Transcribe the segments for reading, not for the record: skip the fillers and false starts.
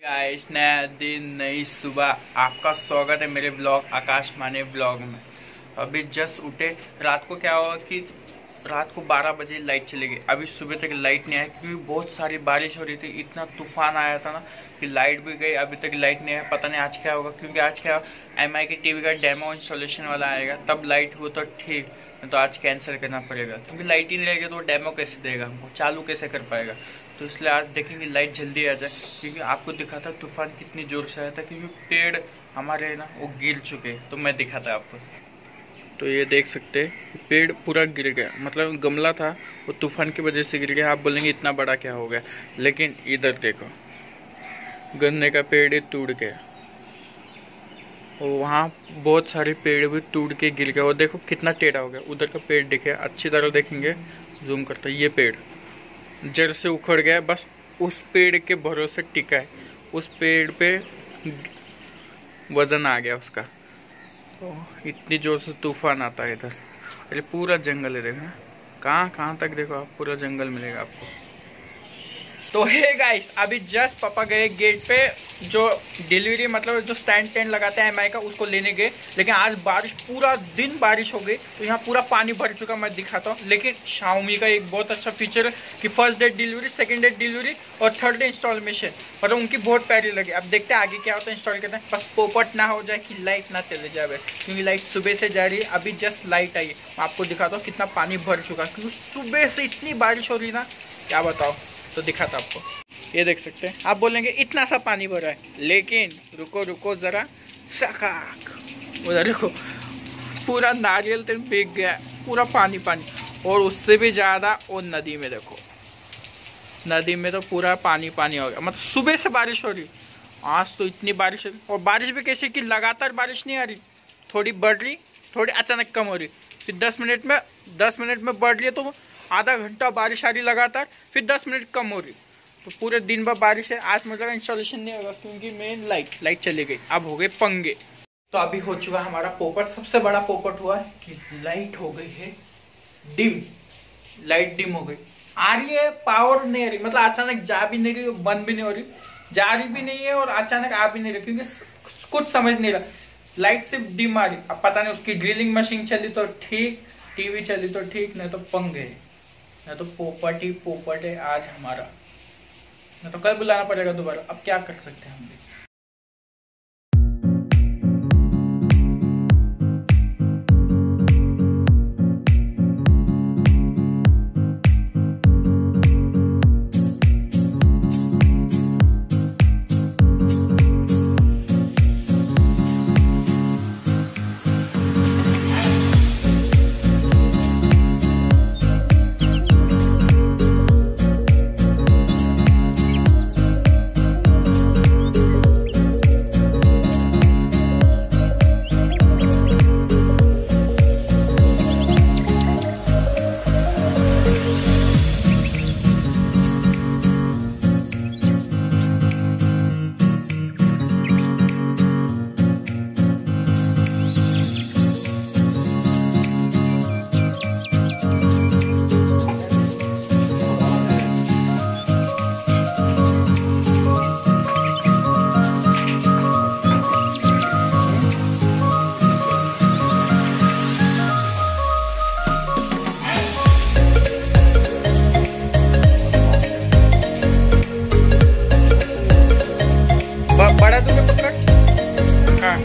Guys, नया दिन नई सुबह, आपका स्वागत है मेरे ब्लॉग आकाश माने ब्लॉग में। अभी जस्ट उठे। रात को क्या हुआ कि रात को 12 बजे लाइट चली गई। अभी सुबह तक लाइट नहीं आई क्योंकि बहुत सारी बारिश हो रही थी। इतना तूफान आया था ना कि लाइट भी गई। अभी तक लाइट नहीं है, पता नहीं आज क्या होगा। क्योंकि आज क्या MI की टीवी का डेमो इंस्टॉलेशन वाला आएगा, तब लाइट हो तो ठीक, नहीं तो आज कैंसिल करना पड़ेगा। क्योंकि लाइट ही नहीं रहेगी तो वो डेमो कैसे देगा हमको, चालू कैसे कर पाएगा। तो इसलिए आज देखेंगे लाइट जल्दी आ जाए। क्योंकि आपको दिखा था तूफान कितनी जोर से आया था, क्योंकि पेड़ हमारे ना वो गिर चुके, तो मैं दिखाता आपको। तो ये देख सकते हैं पेड़ पूरा गिर गया, मतलब गमला था वो तूफान की वजह से गिर गया। आप बोलेंगे इतना बड़ा क्या हो गया, लेकिन इधर देखो गन्ने का पेड़ ही टूट गया, और वहाँ बहुत सारे पेड़ भी टूट के गिर गए। और देखो कितना टेढ़ा हो गया। उधर का पेड़ दिखे, अच्छी तरह देखेंगे, जूम करता है, ये पेड़ जड़ से उखड़ गया, बस उस पेड़ के भरोसे टिका है। उस पेड़ पे वजन आ गया उसका। तो इतनी जोर से तूफान आता है इधर। अरे पूरा जंगल है, देखो कहाँ कहाँ तक देखो आप, पूरा जंगल मिलेगा आपको। तो हे गाइस, अभी जस्ट पापा गए गेट पे, जो डिलीवरी मतलब जो स्टैंड लगाते हैं MI का, उसको लेने गए। लेकिन आज बारिश, पूरा दिन बारिश हो गई, तो यहाँ पूरा पानी भर चुका। मैं दिखाता हूँ। लेकिन Xiaomi का एक बहुत अच्छा फीचर है कि first day delivery, second day delivery और थर्ड डे इंस्टॉलेशन, मतलब उनकी बहुत प्यारी लगी। अब देखते हैं आगे क्या होता है। इंस्टॉल करते हैं, बस पोपट ना हो जाए कि लाइट ना चले जाए, क्योंकि लाइट सुबह से जा रही है। अभी जस्ट लाइट आई है, मैं आपको दिखाता हूँ कितना पानी भर चुका, क्योंकि सुबह से इतनी बारिश हो रही ना, क्या बताओ। तो दिखाता आपको, ये देख सकते हैं। आप बोलेंगे इतना सा पानी भरा है, लेकिन रुको रुको जरा, सकाक उधर देखो पूरा नारियल तेल भीग गया, पूरा पानी पानी। और उससे भी ज़्यादा और नदी में देखो, नदी में तो पूरा पानी पानी हो गया। मतलब सुबह से बारिश हो रही, आज तो इतनी बारिश हो रही। और बारिश भी कैसे कि लगातार बारिश नहीं आ रही, थोड़ी बढ़ रही, थोड़ी अचानक कम हो रही, फिर 10 मिनट में बढ़ रही है, तो आधा घंटा बारिश आ रही लगातार, फिर 10 मिनट कम हो रही। तो पूरे दिन भर बारिश है। आज मतलब इंस्टॉलेशन नहीं होगा, क्योंकि मेन लाइट चली गई। अब हो गए पंगे। तो अभी हो चुका हमारा पोपट, सबसे बड़ा पोपट हुआ है कि लाइट हो गई है डिम। लाइट डिम हो गई, आ रही है, पावर नहीं आ रही, मतलब अचानक जा भी नहीं रही, बंद भी नहीं हो रही, जा रही भी नहीं है और अचानक आ भी नहीं रही, क्योंकि कुछ समझ नहीं रहा। लाइट सिर्फ डिम आ रही। अब पता नहीं उसकी ड्रिलिंग मशीन चली तो ठीक, टीवी चली तो ठीक, नहीं तो पंगे, नहीं तो पोपट ही पोपट है आज हमारा। नहीं तो कल बुलाना पड़ेगा दोबारा। अब क्या कर सकते हैं हम भी। बड़ा तुम्हें पकड़, हाँ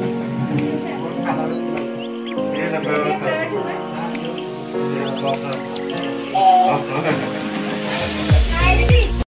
Ini sampai